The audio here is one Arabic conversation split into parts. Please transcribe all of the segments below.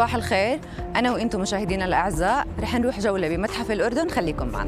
صباح الخير، أنا وإنتم مشاهدينا الأعزاء رح نروح جولة بمتحف الأردن، خليكم معنا.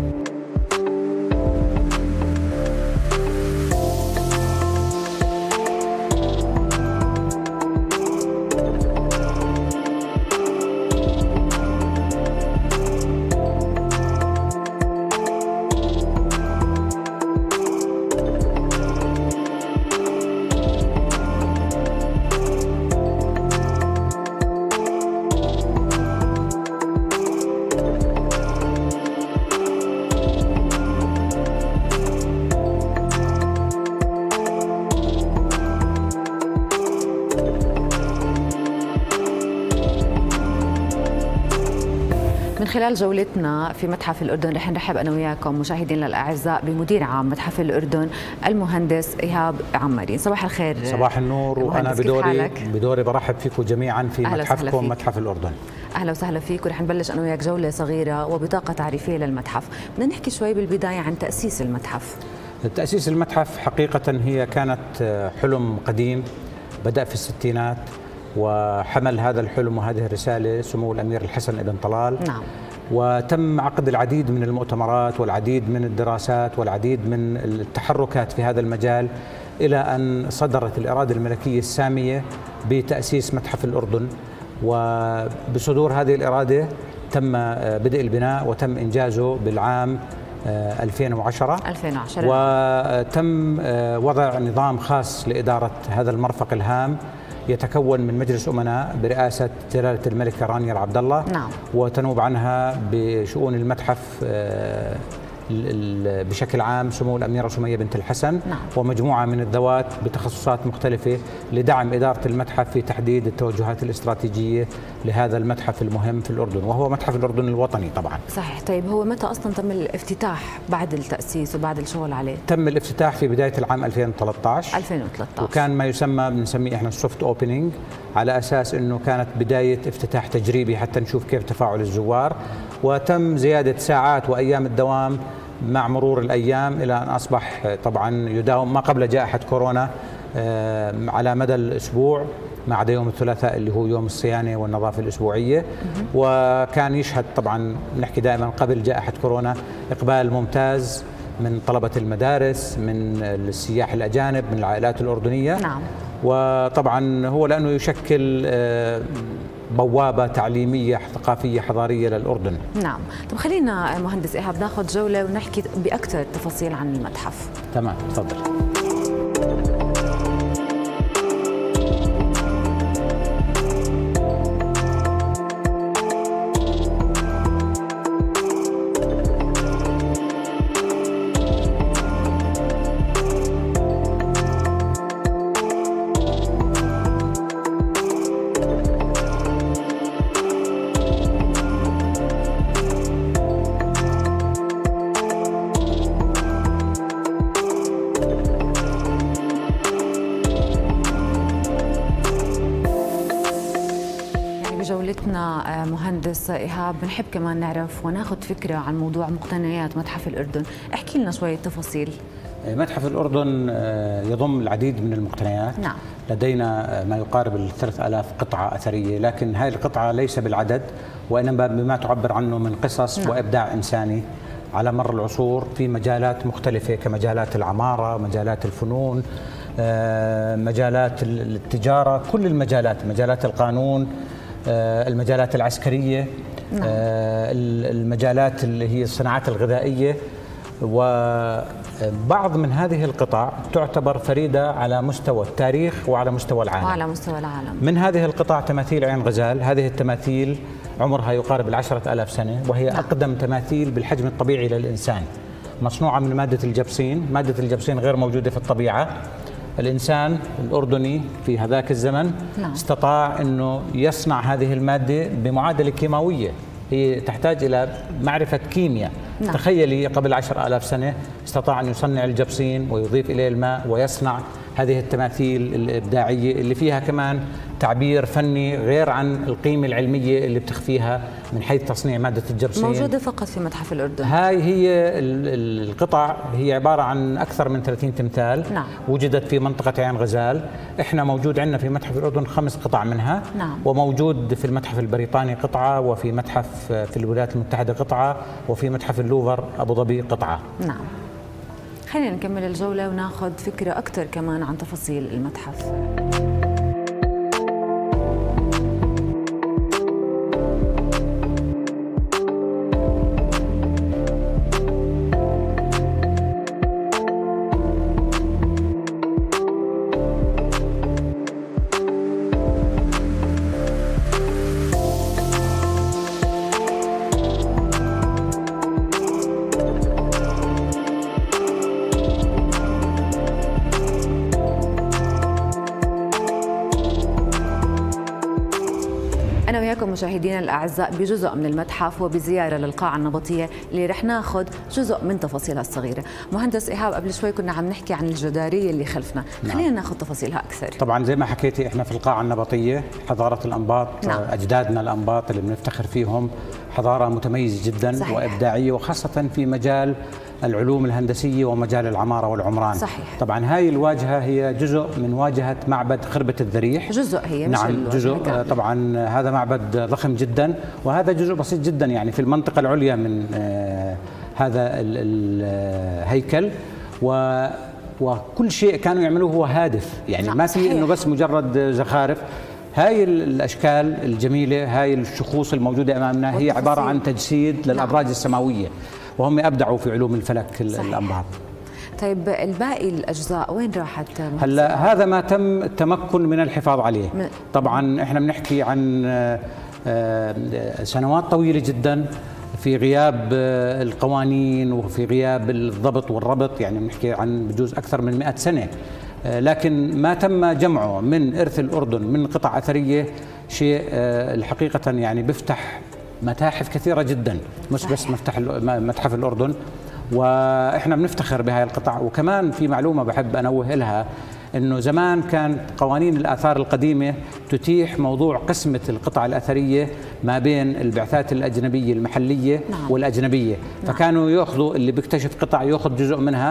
من خلال جولتنا في متحف الأردن رح نرحب أنا وياكم مشاهدينا الأعزاء بمدير عام متحف الأردن المهندس إيهاب عمارين. صباح الخير. صباح النور. وأنا بدوري برحب فيكم جميعا في متحفكم متحف الأردن. أهلا وسهلا فيك. ورح نبلش أنا وياك جولة صغيرة وبطاقة تعريفية للمتحف. بدنا نحكي شوي بالبداية عن تأسيس المتحف. تأسيس المتحف حقيقة هي كانت حلم قديم بدأ في الستينات، وحمل هذا الحلم وهذه الرسالة سمو الأمير الحسن ابن طلال. نعم. وتم عقد العديد من المؤتمرات والعديد من الدراسات والعديد من التحركات في هذا المجال، إلى أن صدرت الإرادة الملكية السامية بتأسيس متحف الأردن. وبصدور هذه الإرادة تم بدء البناء وتم إنجازه بالعام 2010 وتم وضع نظام خاص لإدارة هذا المرفق الهام يتكون من مجلس أمناء برئاسة جلالة الملكة رانيا العبد الله. نعم. وتنوب عنها بشؤون المتحف بشكل عام سمو الأميرة سمية بنت الحسن. نعم. ومجموعة من الذوات بتخصصات مختلفة لدعم إدارة المتحف في تحديد التوجهات الاستراتيجية لهذا المتحف المهم في الأردن، وهو متحف الأردن الوطني طبعا. صحيح. طيب هو متى أصلا تم الافتتاح بعد التأسيس وبعد الشغل عليه؟ تم الافتتاح في بداية العام 2013. وكان ما يسمى بنسميه احنا السوفت اوبننج، على أساس أنه كانت بداية افتتاح تجريبي حتى نشوف كيف تفاعل الزوار، وتم زيادة ساعات وأيام الدوام مع مرور الأيام إلى أن أصبح طبعا يداوم ما قبل جائحة كورونا على مدى الأسبوع ما عدا يوم الثلاثاء اللي هو يوم الصيانة والنظافة الأسبوعية. وكان يشهد طبعا نحكي دائما قبل جائحة كورونا إقبال ممتاز من طلبة المدارس، من السياح الأجانب، من العائلات الأردنية. نعم. وطبعا هو لأنه يشكل بوابة تعليمية ثقافية حضارية للأردن. نعم. طب خلينا مهندس إيهاب ناخذ جولة ونحكي بأكثر تفاصيل عن المتحف. تمام، تفضل. جولتنا مهندس إيهاب بنحب كمان نعرف وناخذ فكرة عن موضوع مقتنيات متحف الأردن. احكي لنا شوية تفاصيل. متحف الأردن يضم العديد من المقتنيات. نعم. لدينا ما يقارب 3000 قطعة أثرية، لكن هذه القطعة ليس بالعدد وإنما بما تعبر عنه من قصص. نعم. وإبداع إنساني على مر العصور في مجالات مختلفة كمجالات العمارة، مجالات الفنون، مجالات التجارة، كل المجالات، مجالات القانون، المجالات العسكرية. نعم. المجالات اللي هي الصناعات الغذائية. وبعض من هذه القطع تعتبر فريدة على مستوى التاريخ وعلى مستوى العالم. من هذه القطع تماثيل عين غزال. هذه التماثيل عمرها يقارب 10,000 سنة، وهي أقدم تماثيل بالحجم الطبيعي للإنسان، مصنوعة من مادة الجبصين. مادة الجبصين غير موجودة في الطبيعة. الإنسان الأردني في هذاك الزمن استطاع أنه يصنع هذه المادة بمعادلة كيماوية هي تحتاج إلى معرفة كيمياء. تخيلي قبل 10,000 سنة استطاع أن يصنع الجبصين ويضيف إليه الماء ويصنع هذه التماثيل الإبداعية اللي فيها كمان تعبير فني غير عن القيمة العلمية اللي بتخفيها من حيث تصنيع مادة الجرثومة. موجودة فقط في متحف الأردن. هاي هي القطع، هي عبارة عن أكثر من 30 تمثال. نعم. وجدت في منطقة عين غزال. إحنا موجود عندنا في متحف الأردن 5 قطع منها. نعم. وموجود في المتحف البريطاني قطعة، وفي متحف في الولايات المتحدة قطعة، وفي متحف اللوفر أبو ظبي قطعة. نعم. خلينا نكمل الجولة وناخذ فكرة أكثر كمان عن تفاصيل المتحف. أنا وياكم مشاهدينا الأعزاء بجزء من المتحف وبزيارة للقاعة النبطية اللي رح ناخذ جزء من تفاصيلها الصغيرة. مهندس إيهاب، قبل شوي كنا عم نحكي عن الجدارية اللي خلفنا، خلينا ناخذ تفاصيلها أكثر. طبعا زي ما حكيتي احنا في القاعة النبطية حضارة الأنباط. نعم. أجدادنا الأنباط اللي بنفتخر فيهم حضارة متميزة جدا. صحيح. وإبداعية، وخاصة في مجال العلوم الهندسية ومجال العمارة والعمران. صحيح. طبعا هاي الواجهة هي جزء من واجهة معبد خربة الذريح. جزء هي نعم مش جزء. طبعا هذا معبد ضخم جدا، وهذا جزء بسيط جدا يعني في المنطقة العليا من هذا الهيكل. وكل شيء كانوا يعملوه هو هادف، يعني ما في انه بس مجرد زخارف. هاي الاشكال الجميله، هاي الشخوص الموجوده امامنا هي عباره عن تجسيد للابراج السماويه، وهم ابدعوا في علوم الفلك الانباط. طيب الباقي الاجزاء وين راحت؟ هلا هذا ما تم التمكن من الحفاظ عليه. طبعا احنا بنحكي عن سنوات طويله جدا في غياب القوانين وفي غياب الضبط والربط، يعني بنحكي عن بجوز اكثر من 100 سنه، لكن ما تم جمعه من إرث الأردن من قطع أثرية شيء الحقيقة يعني بيفتح متاحف كثيرة جدا، مش بس متحف الأردن. وإحنا بنفتخر بهاي القطع. وكمان في معلومة بحب أنوه لها، أنه زمان كانت قوانين الآثار القديمة تتيح موضوع قسمة القطع الأثرية ما بين البعثات الأجنبية المحلية والأجنبية. فكانوا يأخذوا اللي بيكتشف قطع يأخذ جزء منها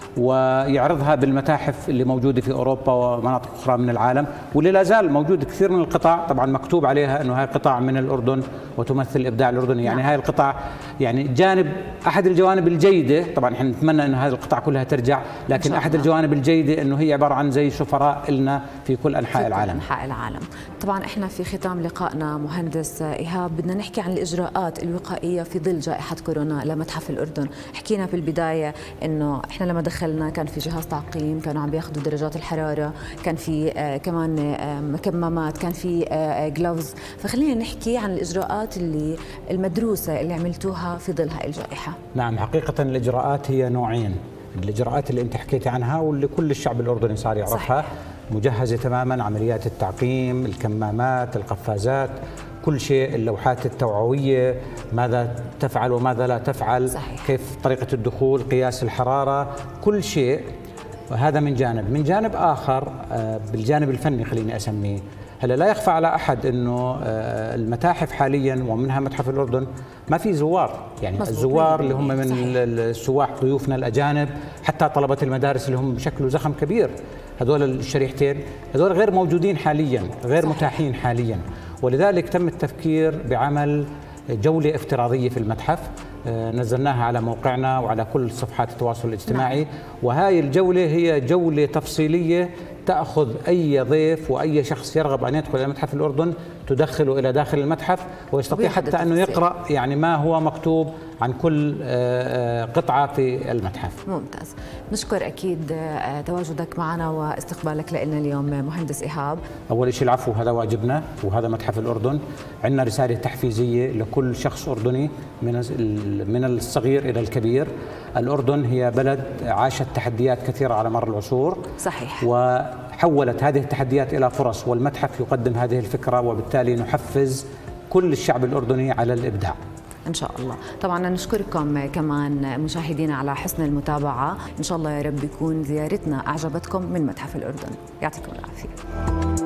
ويعرضها بالمتاحف اللي موجودة في أوروبا ومناطق أخرى من العالم، واللي لا زال موجود كثير من القطع طبعا مكتوب عليها أنه هاي قطع من الأردن وتمثل الإبداع الأردني. يعني هاي القطع يعني جانب أحد الجوانب الجيدة، طبعا احنا نتمنى أن هذه القطع كلها ترجع، لكن أحد الجوانب الجيدة أنه هي عبارة عن زي سفراء لنا في كل أنحاء العالم. أنحاء العالم. طبعا احنا في ختام لقائنا مهندس إيهاب بدنا نحكي عن الإجراءات الوقائية في ظل جائحة كورونا لمتحف الأردن. حكينا بالبداية أنه احنا لما دخلنا كان في جهاز تعقيم، كانوا عم بياخذوا درجات الحرارة، كان في كمان مكممات، كان في جلوفز. فخلينا نحكي عن الإجراءات اللي المدروسة اللي عملتوها في ظل هاي الجائحة. نعم، حقيقة الإجراءات هي نوعين. الإجراءات اللي أنت حكيتي عنها واللي كل الشعب الأردني صار يعرفها. صحيح. مجهزة تماما، عمليات التعقيم، الكمامات، القفازات، كل شيء، اللوحات التوعوية، ماذا تفعل وماذا لا تفعل. صحيح. كيف طريقة الدخول، قياس الحرارة، كل شيء. وهذا من جانب. من جانب آخر بالجانب الفني خليني أسميه، هلا لا يخفى على أحد أنه المتاحف حاليا ومنها متحف الأردن ما في زوار، يعني الزوار اللي هم من السواح ضيوفنا الأجانب، حتى طلبة المدارس اللي هم بشكل زخم كبير، هذول الشريحتين هذول غير موجودين حاليا، غير متاحين حاليا. ولذلك تم التفكير بعمل جولة افتراضية في المتحف، نزلناها على موقعنا وعلى كل صفحات التواصل الاجتماعي. وهاي الجولة هي جولة تفصيلية تأخذ أي ضيف وأي شخص يرغب أن يدخل إلى متحف الأردن تدخله إلى داخل المتحف، ويستطيع حتى أنه يقرأ يعني ما هو مكتوب عن كل قطعة في المتحف. ممتاز. نشكر أكيد تواجدك معنا واستقبالك لنا اليوم مهندس إيهاب. أول شيء العفو، هذا واجبنا وهذا متحف الأردن. عندنا رسالة تحفيزية لكل شخص أردني من الصغير إلى الكبير. الأردن هي بلد عاشت تحديات كثيرة على مر العصور. صحيح. وحولت هذه التحديات إلى فرص، والمتحف يقدم هذه الفكرة، وبالتالي نحفز كل الشعب الأردني على الإبداع. إن شاء الله. طبعا نشكركم كمان مشاهدينا على حسن المتابعة. إن شاء الله يا رب يكون زيارتنا أعجبتكم من متحف الأردن. يعطيكم العافية.